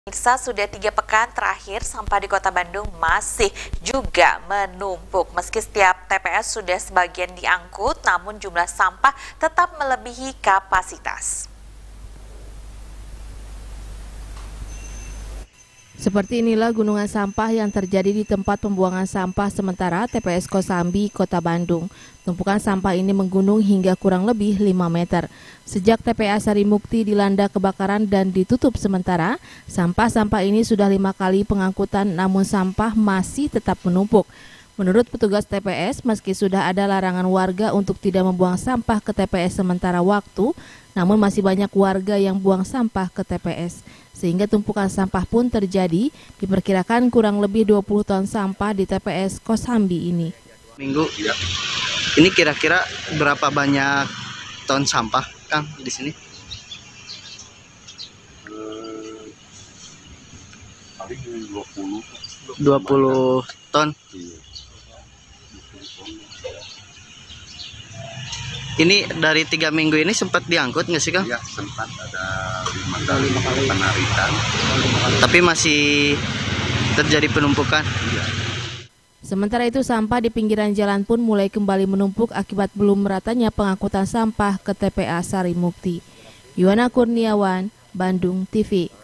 Pemirsa, sudah 3 pekan terakhir sampah di Kota Bandung masih juga menumpuk. Meski setiap TPS sudah sebagian diangkut, namun jumlah sampah tetap melebihi kapasitas. Seperti inilah gunungan sampah yang terjadi di tempat pembuangan sampah sementara TPS Kosambi, Kota Bandung. Tumpukan sampah ini menggunung hingga kurang lebih 5 meter. Sejak TPA Sarimukti dilanda kebakaran dan ditutup sementara, sampah-sampah ini sudah 5 kali pengangkutan namun sampah masih tetap menumpuk. Menurut petugas TPS, meski sudah ada larangan warga untuk tidak membuang sampah ke TPS sementara waktu, namun masih banyak warga yang buang sampah ke TPS. Sehingga tumpukan sampah pun terjadi, diperkirakan kurang lebih 20 ton sampah di TPS Kosambi ini. Minggu, ini kira-kira berapa banyak ton sampah, Kang, di sini? Paling 20 ton. Ini dari 3 minggu ini sempat diangkut nggak sih, Kang? Ya, sempat ada 5 kali penarikan. Tapi masih terjadi penumpukan. Iya. Sementara itu sampah di pinggiran jalan pun mulai kembali menumpuk akibat belum meratanya pengangkutan sampah ke TPA Sarimukti. Yuwana Kurniawan, Bandung TV.